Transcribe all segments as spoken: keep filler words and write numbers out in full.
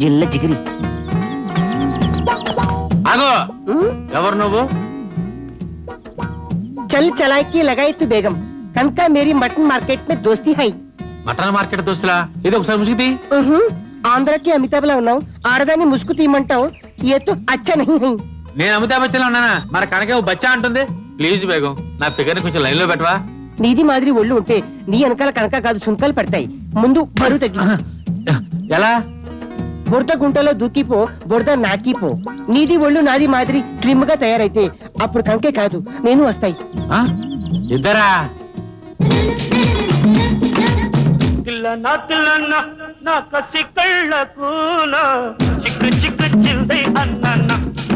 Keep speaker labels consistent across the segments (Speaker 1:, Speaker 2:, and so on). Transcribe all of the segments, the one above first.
Speaker 1: జిల్ల జిగిరి
Speaker 2: ఆగో ఎవరు నువ్వు
Speaker 1: చల్ చలాకి लगाई तू बेगम कनका मेरी मटन मार्केट में दोस्ती है
Speaker 2: మటన్ మార్కెట్ దోస్తులా ఇది ఒకసారి ముసుగుతీ
Speaker 1: ఆంధ్రకి అమితాబ్లా ఉన్నావు ఆడదాన్ని ముసుగు తీయమంటావు ఏ తో అచ్చా నహీ హై
Speaker 2: నేను అమితాబ్ బచ్చన్ ఉన్నానా మరి కనకే బచ్చా అంటుంది ప్లీజ్ బేగం నా ఫిగర్ కొంచెం లైన్ లో పెట్టవా
Speaker 1: నీది మాదిరి ఒళ్ళు ఉంటే నీ వెనకాల కనక కాదు సుంకాలు పడతాయి ముందు బరువు తగ్గి
Speaker 2: ఎలా
Speaker 1: బురద గుంటలో దూకిపో బురద నాకిపో నీది ఒళ్ళు నాది మాదిరి స్లిమ్ గా తయారైతే అప్పుడు కంకే కాదు నేను వస్తాయి
Speaker 2: ఇద్దరా
Speaker 3: తిల్లనా తిల్లనా నా కసి కళ్ళకు నా చిక్కు చిక్కు చిందై అన్నన్న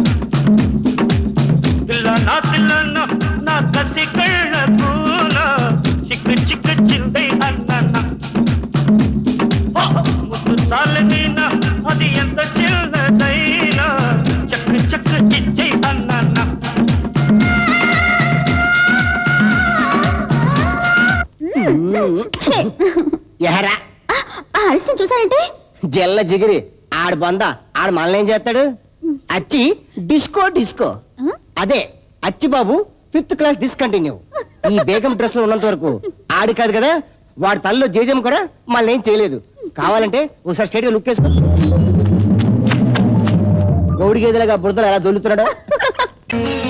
Speaker 3: తిల్లనా తిల్లనా నా కసి కళ్ళకు నా చిక్కు చిక్కు చిందై అన్నన్న ముద్దు తాళనీనా అది ఎంత చిన్నదైనా చక్కు చక్కు చిచ్చై అన్నన్న
Speaker 1: ఎహరా
Speaker 4: ఆలస్యం చూసారంటే
Speaker 1: జల్ల జిగిరి ఆడు బొంద ఆడు మనల్ని ఏం చేస్తాడు అచ్చి డిస్కో డిస్కో అదే అచ్చి బాబు ఫిఫ్త్ క్లాస్ డిస్కంటిన్యూ ఈ బేగం డ్రెస్ లో ఉన్నంత వరకు ఆడి కాదు కదా వాడి తల్లిలో జేజం కూడా మనల్ని ఏం చేయలేదు కావాలంటే ఒకసారి స్ట్రైట్ గా లుక్ వేసుకో గౌడి గేదెలాగా బురదలు ఎలా దొల్లుతున్నాడు